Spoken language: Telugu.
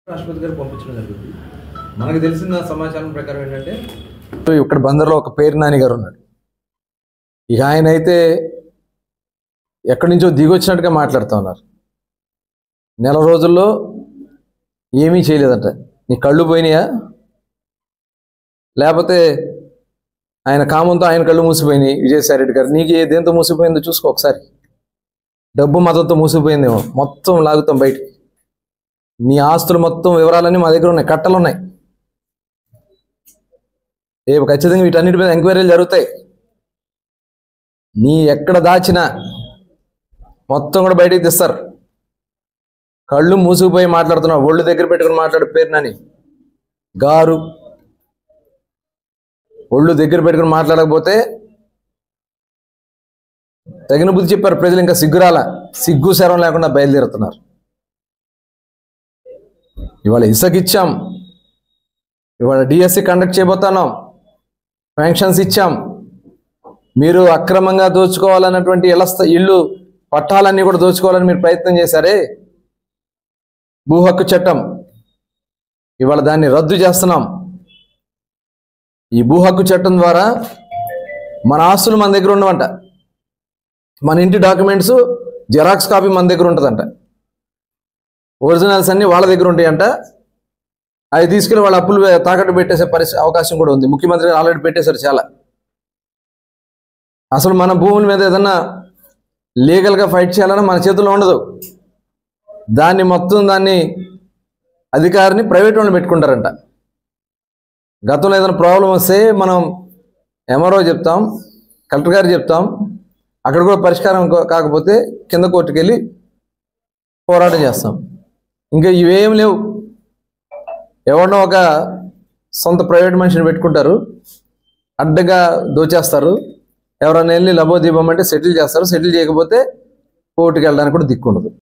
రాష్ట్రపతి గారు పంపించడం జరుగుతుంది. మనకు తెలిసిన సమాచారం ప్రకారం ఏంటంటే ఇక్కడ బందర్లో ఒక పేరు నాని గారు ఉన్నాడు. ఇక ఆయన అయితే ఎక్కడి నుంచో దిగొచ్చినట్టుగా మాట్లాడుతూ ఉన్నారు. నెల రోజుల్లో ఏమీ చేయలేదంట. నీ కళ్ళు పోయినాయా, లేకపోతే ఆయన కామంతో ఆయన కళ్ళు మూసిపోయినాయి. విజయసాయి రెడ్డి గారు నీకు దేంతో మూసిపోయిందో చూసుకో ఒకసారి. డబ్బు మతంతో మూసిపోయిందేమో, మొత్తం లాగుతాం బయటికి. నీ ఆస్తులు మొత్తం వివరాలన్నీ మా దగ్గర ఉన్నాయి, కట్టలు ఉన్నాయి. రేపు ఖచ్చితంగా వీటన్నిటి మీద ఎంక్వైరీలు జరుగుతాయి. నీ ఎక్కడ దాచినా మొత్తం కూడా బయటికి తెస్తారు. కళ్ళు మూసుకుపోయి మాట్లాడుతున్నావు, ఒళ్ళు దగ్గర పెట్టుకుని మాట్లాడు పేరు నాని గారు. ఒళ్ళు దగ్గర పెట్టుకుని మాట్లాడకపోతే తగిన బుద్ధి చెప్పారు ప్రజలు. ఇంకా సిగ్గురాల, సిగ్గు శరం లేకుండా బయలుదేరుతున్నారు. ఇవాళ ఇసుకిచ్చాం, ఇవాళ డిఎస్సి కండక్ట్ చేయబోతున్నాం, పెన్షన్స్ ఇచ్చాం. మీరు అక్రమంగా దోచుకోవాలన్నటువంటి ఇళ్ళు పట్టాలన్నీ కూడా దోచుకోవాలని మీరు ప్రయత్నం చేశారే. భూ హక్కు చట్టం ఇవాళ దాన్ని రద్దు చేస్తున్నాం. ఈ భూ హక్కు చట్టం ద్వారా మన ఆస్తులు మన దగ్గర ఉండవంట. మన ఇంటి డాక్యుమెంట్స్ జెరాక్స్ కాపీ మన దగ్గర ఉంటుందంట. ఒరిజినల్స్ అన్నీ వాళ్ళ దగ్గర ఉంటాయంట. అవి తీసుకెళ్ళి వాళ్ళ అప్పులు తాకట్టు పెట్టేసే అవకాశం కూడా ఉంది. ముఖ్యమంత్రి ఆల్రెడీ పెట్టేశారు చాలా. అసలు మన భూముల మీద ఏదన్నా లీగల్గా ఫైట్ చేయాలన్నా మన చేతుల్లో ఉండదు. దాన్ని అధికారిని ప్రైవేట్ వాళ్ళు పెట్టుకుంటారంట. గతంలో ఏదైనా ప్రాబ్లం వస్తే మనం ఎంఆర్ఓ చెప్తాం, కలెక్టర్ గారు చెప్తాం, అక్కడ కూడా పరిష్కారం కాకపోతే కింద కోర్టుకు వెళ్ళి పోరాటం చేస్తాం. ఇంకా ఇవేం లేవు. ఎవరినో ఒక సొంత ప్రైవేట్ మనిషిని పెట్టుకుంటారు, అడ్డగా దోచేస్తారు. ఎవరైనా వెళ్ళి లబోదీపం అంటే సెటిల్ చేస్తారు. సెటిల్ చేయకపోతే కోర్టుకు వెళ్ళడానికి కూడా దిక్కుండదు.